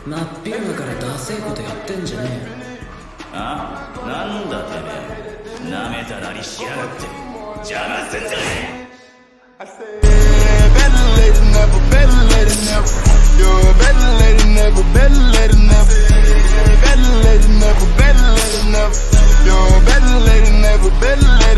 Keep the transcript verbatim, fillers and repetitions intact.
真っ昼間からダセえことやってんじゃねえよ。 あ、なんだてめえ、なめたなりしやがって邪魔すんじゃねえ。 Better late than never, better late than never. You're better late than never, better late than never. Better late than never, better late than never. You're better late than never, better late